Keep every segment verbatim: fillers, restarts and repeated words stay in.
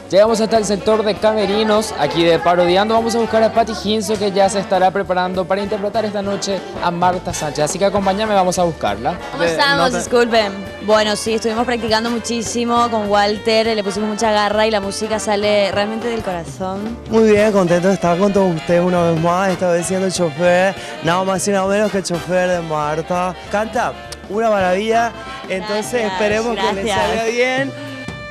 Llegamos hasta el sector de camerinos, aquí de Parodiando. Vamos a buscar a Patti Hinso, que ya se estará preparando para interpretar esta noche a Marta Sánchez. Así que acompáñame, vamos a buscarla. ¿Cómo estamos? Te... Disculpen. Bueno, sí, estuvimos practicando muchísimo con Walter, le pusimos mucha garra y la música sale realmente del corazón. Muy bien, contento de estar con todos ustedes una vez más, esta vez siendo el chofer, nada más y nada menos que el chofer de Marta. Canta una maravilla, entonces gracias, esperemos gracias. que le salga bien.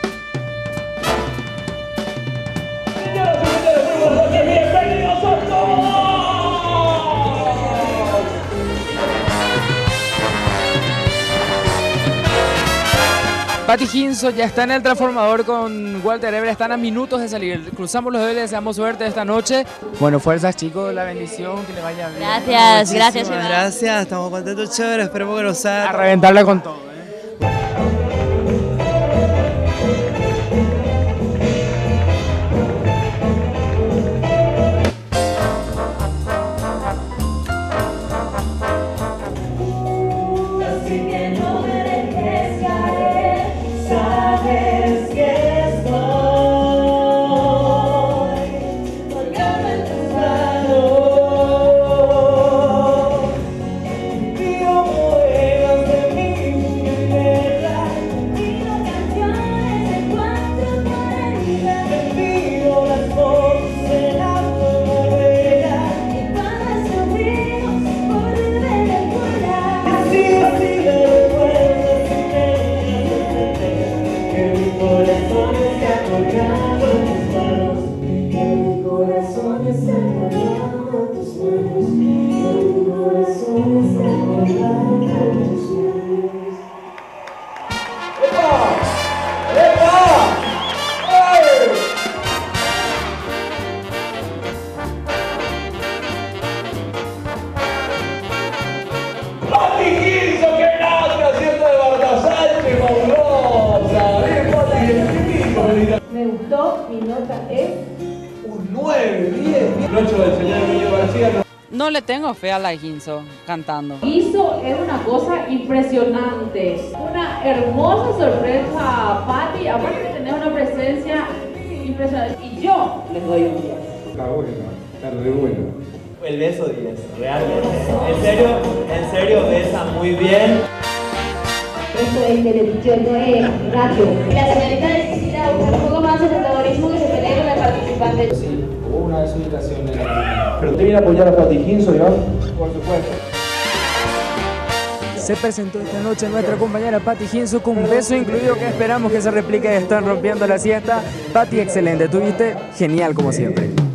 Patti Hinso ya está en el transformador con Walter Ebre, están a minutos de salir. Cruzamos los dedos, le deseamos suerte esta noche. Bueno, fuerzas chicos, la bendición, que le vaya bien. Gracias, gracias. Iván. Gracias, estamos contentos, chévere, esperemos que nos salga. A reventarla con todo. Me gustó, mi nota es un nueve, diez. Noche del señor Emilio García. No le tengo fe a la Hinso cantando. Hinso es una cosa impresionante, una hermosa sorpresa, Patti, aparte de tener una presencia impresionante. Y yo les doy un diez. Está buena, está re buena. El beso diez, realmente. En serio, en serio besa muy bien. Esto es televisión, no es radio. La señorita necesita buscar un poco más de protagonismo que se pelee con el participante. Sí, hubo una desubicación de la... ¿Pero usted viene a apoyar a Patti Hinso, Iván? Por supuesto. Se presentó esta noche nuestra compañera Patti Hinso con un beso incluido que esperamos que se replique. Están rompiendo la siesta. Patti, excelente, tuviste genial como siempre.